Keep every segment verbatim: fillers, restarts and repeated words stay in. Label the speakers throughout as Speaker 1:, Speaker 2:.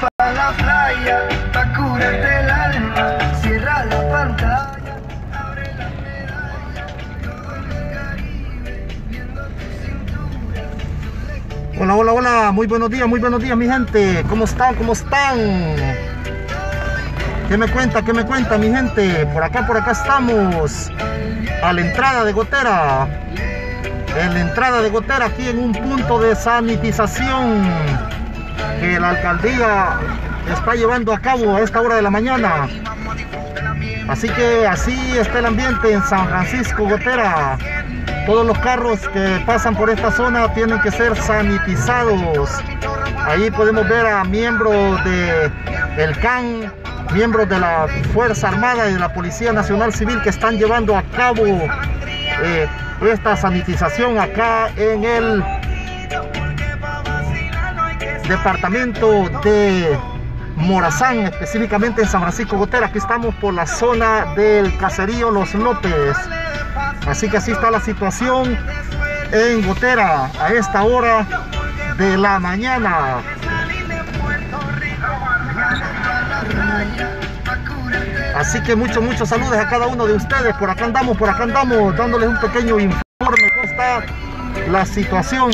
Speaker 1: pa' la playa, pa' curarte el alma, cierra la pantalla, abre la medalla, todo en el Caribe, viendo tu cintura.
Speaker 2: Hola, hola, hola, muy buenos días, muy buenos días mi gente, ¿cómo están? ¿Cómo están? ¿Qué me cuenta? ¿Qué me cuenta mi gente? Por acá, por acá estamos, a la entrada de Gotera, en la entrada de Gotera, aquí en un punto de sanitización que la alcaldía está llevando a cabo a esta hora de la mañana. Así que así está el ambiente en San Francisco Gotera. Todos los carros que pasan por esta zona tienen que ser sanitizados. Ahí podemos ver a miembros de el C A N, miembros de la Fuerza Armada y de la Policía Nacional Civil que están llevando a cabo eh, esta sanitización acá en el departamento de Morazán, específicamente en San Francisco Gotera. Aquí estamos por la zona del caserío Los López. Así que así está la situación en Gotera a esta hora de la mañana. Así que muchos, muchos saludos a cada uno de ustedes. Por acá andamos, por acá andamos dándoles un pequeño informe cómo está la situación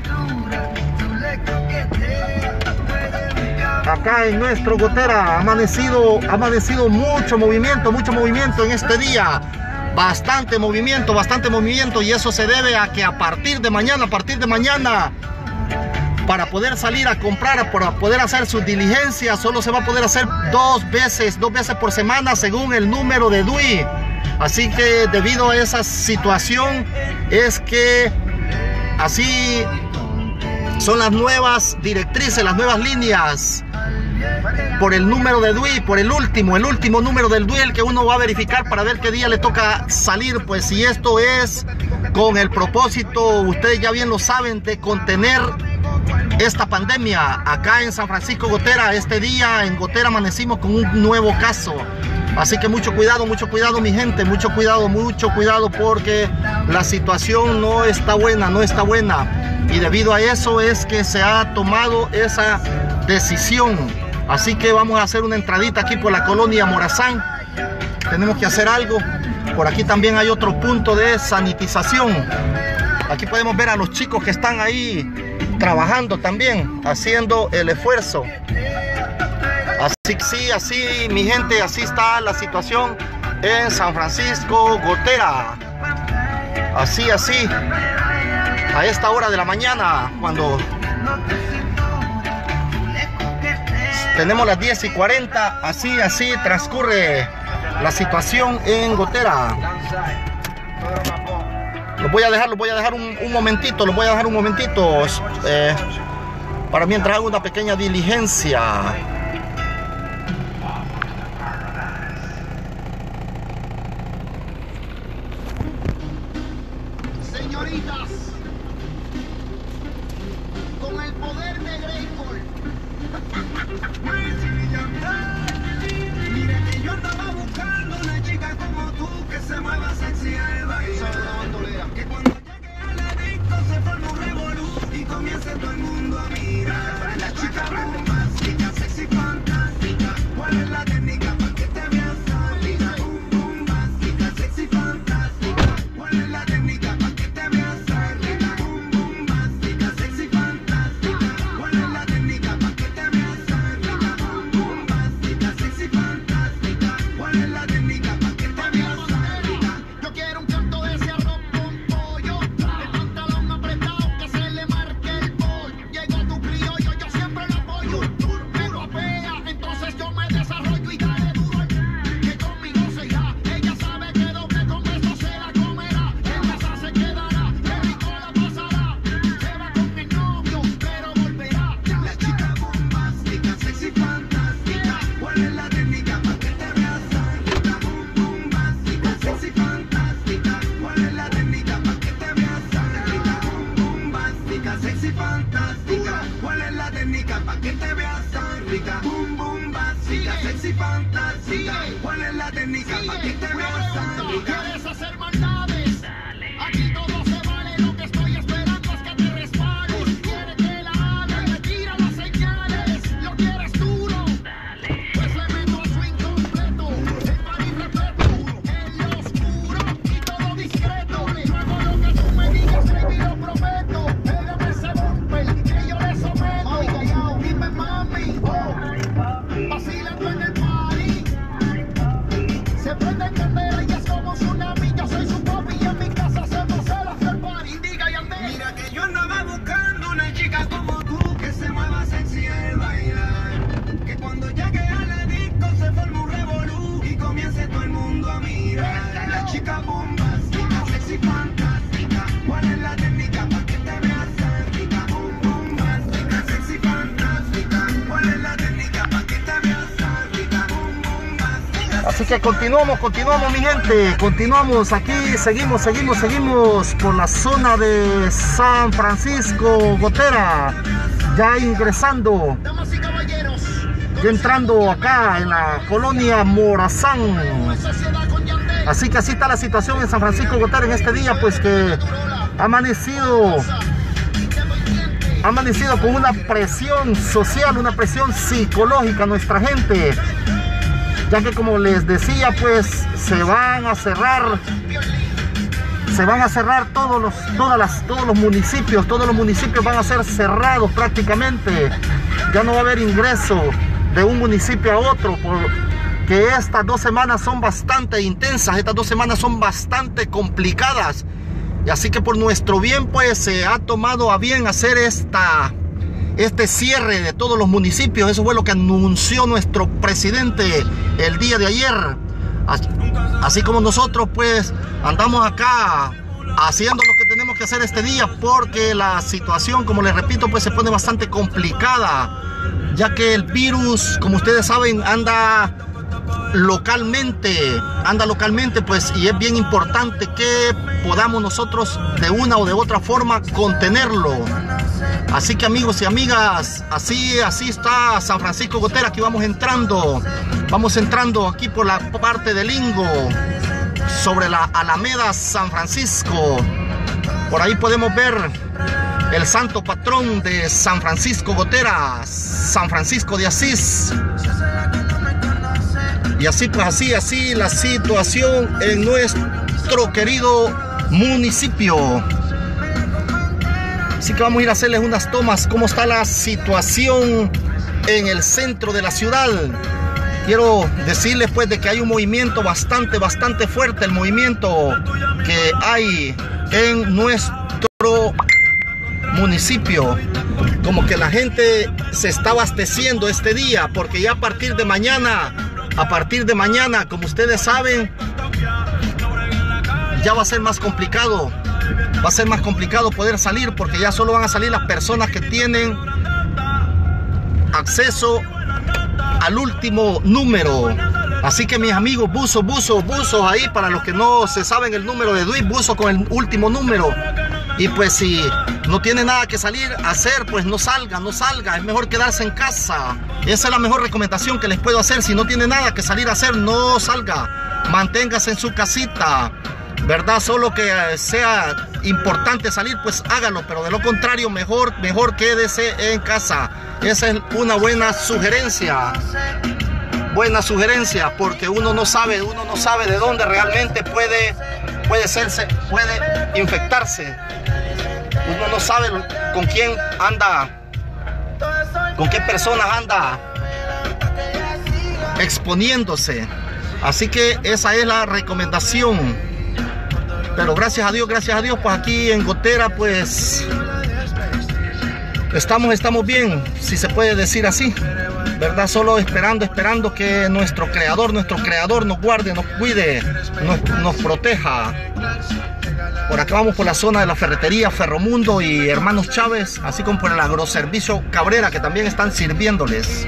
Speaker 2: acá en nuestro Gotera. Ha amanecido, ha amanecido mucho movimiento, mucho movimiento en este día. Bastante movimiento, bastante movimiento, y eso se debe a que a partir de mañana, a partir de mañana, para poder salir a comprar, para poder hacer sus diligencias, solo se va a poder hacer dos veces, dos veces por semana según el número de D U I. Así que debido a esa situación es que así son las nuevas directrices, las nuevas líneas por el número de D U I, por el último, el último número del D U I, el que uno va a verificar para ver qué día le toca salir. Pues si esto es con el propósito, ustedes ya bien lo saben, de contener esta pandemia acá en San Francisco Gotera. Este día en Gotera amanecimos con un nuevo caso. Así que mucho cuidado, mucho cuidado mi gente, mucho cuidado, mucho cuidado, porque la situación no está buena, no está buena. Y debido a eso es que se ha tomado esa decisión. Así que vamos a hacer una entradita aquí por la colonia Morazán. Tenemos que hacer algo. Por aquí también hay otro punto de sanitización. Aquí podemos ver a los chicos que están ahí trabajando también, haciendo el esfuerzo. Así que sí, así mi gente, así está la situación en San Francisco Gotera. Así, así, a esta hora de la mañana, cuando tenemos las diez y cuarenta, así, así transcurre la situación en Gotera. Los voy a dejar, los voy a dejar un, un momentito, los voy a dejar un momentito eh, para mientras hago una pequeña diligencia.
Speaker 3: Señoritas, con el poder de Grayskull. Mira que yo estaba buscando una chica como tú que se mueva sexy al baile. Que cuando llegue a la disco se forma un revolú y comience todo el mundo a mirar. La chica bombástica, sexy, fantástica. ¿Cuál es la técnica para que te veas sólida? Bombástica, sexy, fantástica. ¿Cuál es la técnica para que te veas sólida? Bombástica, sexy, fantástica. ¿Cuál es la técnica para que te veas sólida? Bombástica, sexy, fantástica. ¿Cuál es la técnica para que te veas sólida? Yo quiero un canto de ese arroz con pollo, el pantalón apretado que se le marque el pollo. Llegó tu criollo, yo siempre lo apoyo. Me golpea, entonces yo me desarrollo y dale duro. Que conmigo se irá, ella sabe que doble con beso se la comerá. En casa se quedará, que rico la pasará. Se va con el novio, pero volverá. La chica bombástica, sexy, fantástica. ¿Cuál es la técnica para que te veas sólida? Bombástica, sexy, fantástica. ¿Cuál es la técnica para que te veas sólida? Bombástica, sexy, fantástica. ¿Cuál es la técnica para que te veas sólida? Boom, bombástica, sexy, fantástica. ¿Cuál es la técnica para que te veas sólida? ¿Quieres hacer maldades? Aquí todo se vale, lo que estoy esperando es que te resbales. Quieres que la haga y me tira las señales. Lo quieres tú, ahí, oh, vacilando en el party. Se prende en candela y es como tsunami. Yo soy su papi y en mi casa hacemos el after party. Diga y ande. Mira que yo andaba buscando una chica como tú, que se mueva sexy al bailar, que cuando llegue a la disco se forme un revolú y comience todo el mundo a mirar. La chica bombástica, sexy fantástica, ¿cuál es la técnica para que te veas sádica? Bombástica, sexy fantástica, ¿cuál es la técnica para que te veas sádica? Bombástica.
Speaker 2: Así que continuamos, continuamos mi gente, continuamos aquí, seguimos, seguimos, seguimos por la zona de San Francisco Gotera, ya ingresando,
Speaker 3: Damas y caballeros,
Speaker 2: ya entrando acá en la colonia Morazán.
Speaker 3: sociedad con Yandel.
Speaker 2: Así que así está la situación en San Francisco Gotera en este día, pues que ha amanecido, ha amanecido con una presión social, una presión psicológica a nuestra gente, ya que como les decía, pues se van a cerrar, se van a cerrar todos los, todas las, todos los municipios, todos los municipios van a ser cerrados prácticamente, ya no va a haber ingreso de un municipio a otro, porque estas dos semanas son bastante intensas, estas dos semanas son bastante complicadas, y así que por nuestro bien pues se ha tomado a bien hacer esta, este cierre de todos los municipios. Eso fue lo que anunció nuestro presidente el día de ayer, así, así como nosotros pues andamos acá haciendo lo que tenemos que hacer este día, porque la situación, como les repito, pues se pone bastante complicada, ya que el virus, como ustedes saben, anda localmente, anda localmente, pues, y es bien importante que podamos nosotros de una o de otra forma contenerlo. Así que amigos y amigas, así, así está San Francisco Gotera. Aquí vamos entrando, vamos entrando aquí por la parte de Lingo, sobre la Alameda San Francisco. Por ahí podemos ver el santo patrón de San Francisco Gotera, San Francisco de Asís. Y así pues así, así la situación en nuestro querido municipio. Así que vamos a ir a hacerles unas tomas, cómo está la situación en el centro de la ciudad. Quiero decirles pues de que hay un movimiento bastante, bastante fuerte, el movimiento que hay en nuestro municipio. Como que la gente se está abasteciendo este día, porque ya a partir de mañana, a partir de mañana, como ustedes saben, ya va a ser más complicado. Va a ser más complicado poder salir, porque ya solo van a salir las personas que tienen acceso al último número. Así que mis amigos, buzos, buzos, buzos ahí, para los que no se saben el número de D U I, buzo con el último número. Y pues si no tiene nada que salir a hacer, pues no salga, no salga, es mejor quedarse en casa. Esa es la mejor recomendación que les puedo hacer. Si no tiene nada que salir a hacer, no salga, manténgase en su casita, ¿verdad? Solo que sea importante salir, pues hágalo, pero de lo contrario, mejor, mejor quédese en casa. Esa es una buena sugerencia, buena sugerencia, porque uno no sabe, uno no sabe de dónde realmente puede, puede serse, puede infectarse. Uno no sabe con quién anda, con qué personas anda exponiéndose. Así que esa es la recomendación. Pero gracias a Dios, gracias a Dios, pues aquí en Gotera, pues estamos, estamos bien, si se puede decir así, ¿verdad? Solo esperando, esperando que nuestro creador, nuestro creador nos guarde, nos cuide, nos, nos proteja. Por acá vamos por la zona de la ferretería Ferromundo y Hermanos Chávez, así como por el agroservicio Cabrera, que también están sirviéndoles.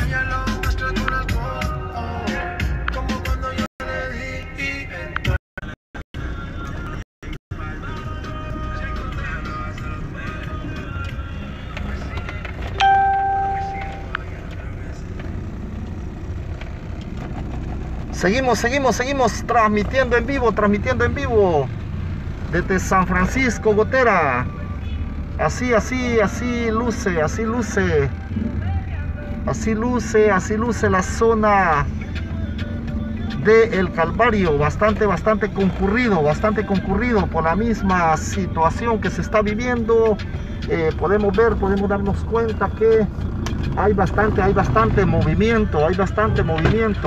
Speaker 2: Seguimos, seguimos, seguimos transmitiendo en vivo, transmitiendo en vivo desde San Francisco Gotera. Así, así, así luce, así luce, así luce, así luce la zona de El Calvario. Bastante, bastante concurrido, bastante concurrido por la misma situación que se está viviendo. Eh, podemos ver, podemos darnos cuenta que hay bastante, hay bastante movimiento, hay bastante movimiento.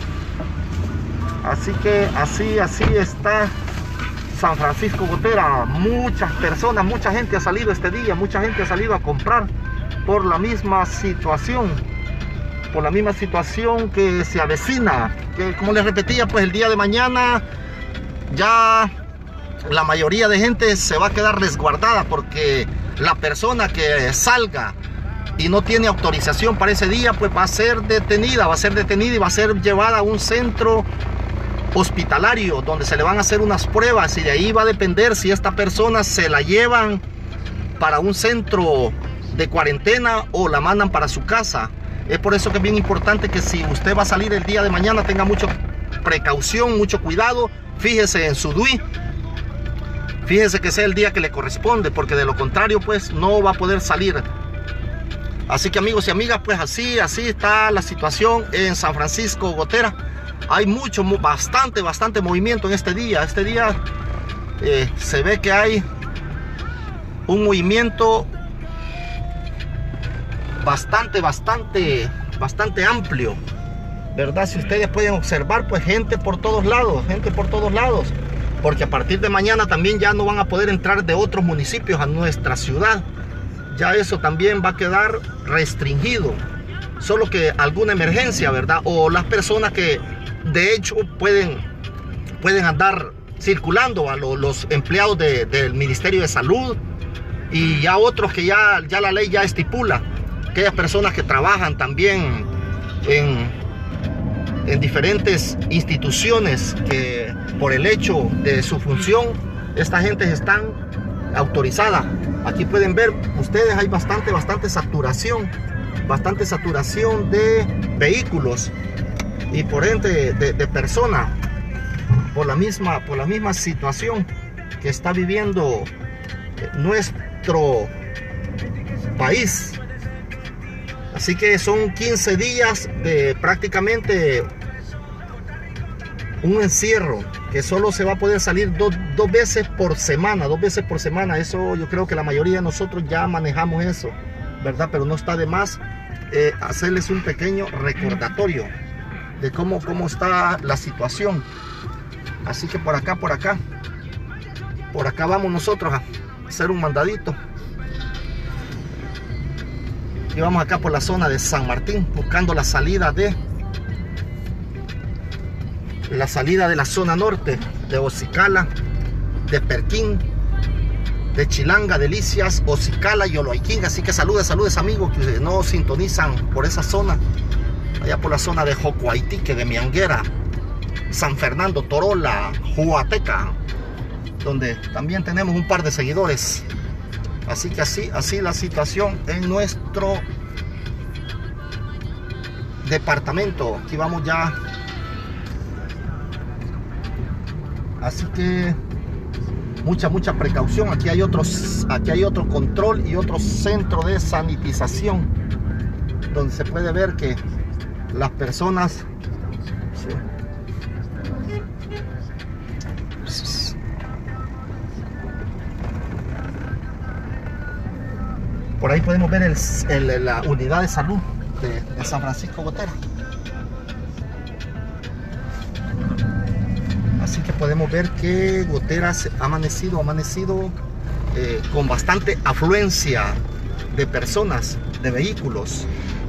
Speaker 2: Así que así, así está San Francisco Gotera. Muchas personas, mucha gente ha salido este día, mucha gente ha salido a comprar por la misma situación, por la misma situación que se avecina. Que, como les repetía, pues el día de mañana ya la mayoría de gente se va a quedar resguardada, porque la persona que salga y no tiene autorización para ese día, pues va a ser detenida, va a ser detenida y va a ser llevada a un centro hospitalario donde se le van a hacer unas pruebas, y de ahí va a depender si esta persona se la llevan para un centro de cuarentena o la mandan para su casa. Es por eso que es bien importante que si usted va a salir el día de mañana tenga mucha precaución, mucho cuidado. Fíjese en su D U I, fíjese que sea el día que le corresponde, porque de lo contrario pues no va a poder salir. Así que amigos y amigas, pues así, así está la situación en San Francisco Gotera. Hay mucho, bastante, bastante movimiento en este día. Este día eh, se ve que hay un movimiento bastante, bastante, bastante amplio, ¿verdad? Si ustedes pueden observar, pues gente por todos lados, gente por todos lados. Porque a partir de mañana también ya no van a poder entrar de otros municipios a nuestra ciudad. Ya eso también va a quedar restringido. Solo que alguna emergencia, ¿verdad? O las personas que de hecho pueden, pueden andar circulando, a lo, los empleados de, del Ministerio de Salud, y ya otros que ya, ya la ley ya estipula. Aquellas personas que trabajan también en, en diferentes instituciones, que por el hecho de su función, esta gente están autorizada. Aquí pueden ver ustedes, hay bastante, bastante saturación, bastante saturación de vehículos y por ende de, de personas, por la misma, por la misma situación que está viviendo nuestro país. Así que son quince días de prácticamente un encierro, que solo se va a poder salir dos, dos veces por semana, dos veces por semana. Eso yo creo que la mayoría de nosotros ya manejamos eso, ¿verdad? Pero no está de más eh, hacerles un pequeño recordatorio de cómo, cómo está la situación. Así que por acá, por acá, por acá vamos nosotros a hacer un mandadito. Y vamos acá por la zona de San Martín, buscando la salida de la salida de la zona norte de Ocicala, de Perquín, de Chilanga, Delicias, Ocicala y Oloaiquín. Así que saludos, saludos amigos que no sintonizan por esa zona, allá por la zona de Jocoaitique, de Mianguera, San Fernando, Torola, Huateca, donde también tenemos un par de seguidores. Así que así, así la situación en nuestro departamento. Aquí vamos ya. Así que mucha, mucha precaución. Aquí hay otros, aquí hay otro control y otro centro de sanitización, donde se puede ver que las personas, sí, por ahí podemos ver el, el, la unidad de salud de, de San Francisco Gotera. Así que podemos ver que Gotera ha amanecido, ha amanecido eh, con bastante afluencia de personas, de vehículos.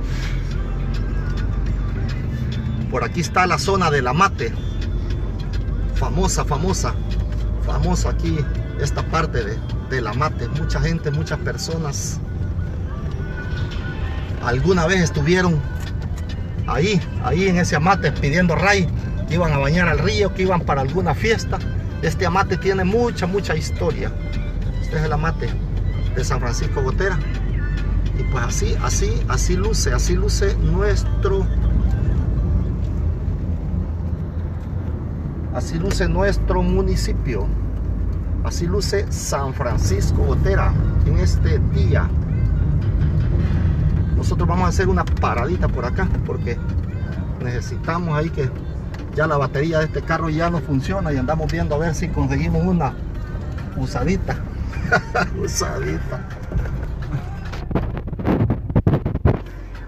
Speaker 2: Por aquí está la zona de La Mate, famosa, famosa, famosa aquí esta parte de, de La Mate. Mucha gente, muchas personas alguna vez estuvieron ahí, ahí en ese amate pidiendo ray, que iban a bañar al río, que iban para alguna fiesta. Este amate tiene mucha, mucha historia. Este es el amate de San Francisco Gotera. Y pues así, así, así luce, así luce nuestro, así luce nuestro municipio. Así luce San Francisco Gotera en este día. Nosotros vamos a hacer una paradita por acá porque necesitamos ahí, que ya la batería de este carro ya no funciona y andamos viendo a ver si conseguimos una usadita. Usadita.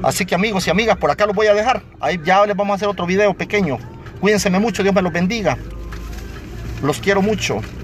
Speaker 2: Así que amigos y amigas, por acá los voy a dejar. Ahí ya les vamos a hacer otro video pequeño. Cuídense mucho, Dios me los bendiga. Los quiero mucho.